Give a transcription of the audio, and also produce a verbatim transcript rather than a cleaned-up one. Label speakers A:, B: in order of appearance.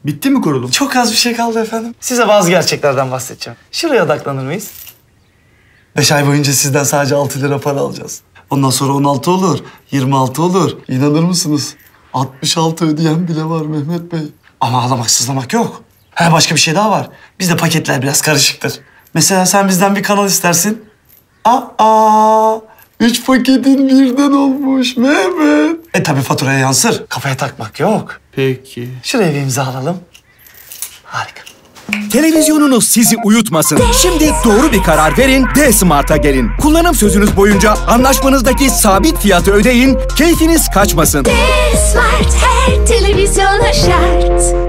A: Bitti mi kurulum?
B: Çok az bir şey kaldı efendim. Size bazı gerçeklerden bahsedeceğim. Şuraya odaklanır mıyız? Beş ay boyunca sizden sadece altı lira para alacağız. Ondan sonra on altı olur, yirmi altı olur. İnanır mısınız? altmış altı ödeyen bile var Mehmet Bey. Ama ağlamak sızlamak yok. Ha, başka bir şey daha var. Bizde paketler biraz karışıktır. Mesela sen bizden bir kanal istersin. Aa, üç paketin birden olmuş Mehmet. E tabii faturaya yansır. Kafaya takmak yok.
A: Peki.
B: Şuraya bir imza alalım. Harika.
C: Televizyonunuz sizi uyutmasın. Şimdi doğru bir karar verin, D-Smart'a gelin. Kullanım sözünüz boyunca anlaşmanızdaki sabit fiyatı ödeyin, keyfiniz kaçmasın.
D: D-Smart her televizyona şart.